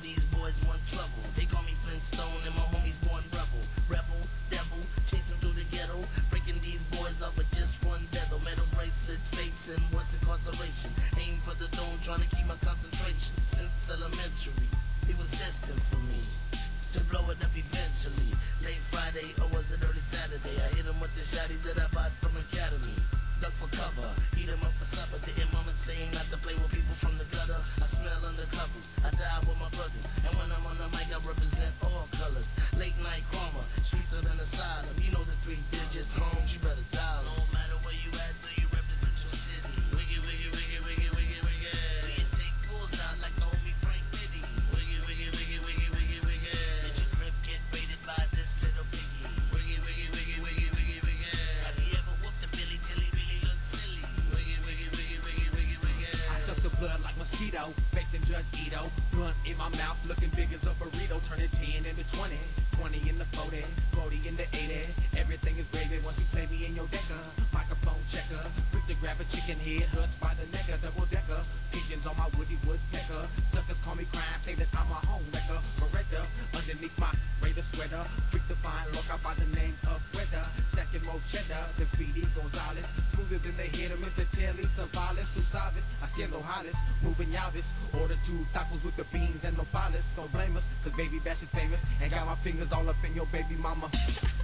these boys want trouble. They call me Flintstone and my homies born rebel. Rebel, devil, chasing through the ghetto, breaking these boys up with just one devil. Metal bracelets, facing worse incarceration. Aim for the dome, trying to keep my concentration. Since elementary, it was destined for me to blow it up eventually. Late Friday or was it early Saturday? I hit him with the shotty that I bought from Academy. Duck for cover, eat him up for supper. Didn't mama say not to play with people from the gutter? I smell undercovers, I die with my brothers, and when I'm on the mic I represent all colors. Late night karma, streets of an asylum. You know the 3 digits, homes, you better dial. No matter where you at, do you represent your city? Wiggy, wiggy, wiggy, wiggy, wiggy, wiggy. We can take fools out like the homie Frank Nitty. Wiggy, wiggy, wiggy, wiggy, wiggy, wiggy. Did your grip get raided by this little piggy? Wiggy, wiggy, wiggy, wiggy, wiggy, wiggy. Have you ever whooped a Billy till he really looked silly? Wiggy, wiggy, wiggy, wiggy, wiggy, wiggy. I suck the blood like mosquito, facing Judge Ito. Blunt in my mouth, looking big as a burrito. Turning 10 into 20, 20 in the 40, 40 in the 80. Everything is gravy once you play me in your decker. Microphone checker, quick to grab a chicken head, hooked by the necker, double decker. Pigeons on my woody woodpecker. Suckers call me crime, say that I'm a home wrecker. Beretta, underneath my Raider sweater. Freak to find, look out by the name of Weather. Stacking more cheddar than Speedy Gonzales. Smoother than they hit him, Mr. Telly Savalas. Su sabes, haciendo jales, moving llaves. Order 2 tacos with the beans and no pales. Don't blame us, cause Baby Bash is famous. And got my fingers all up in your baby mama.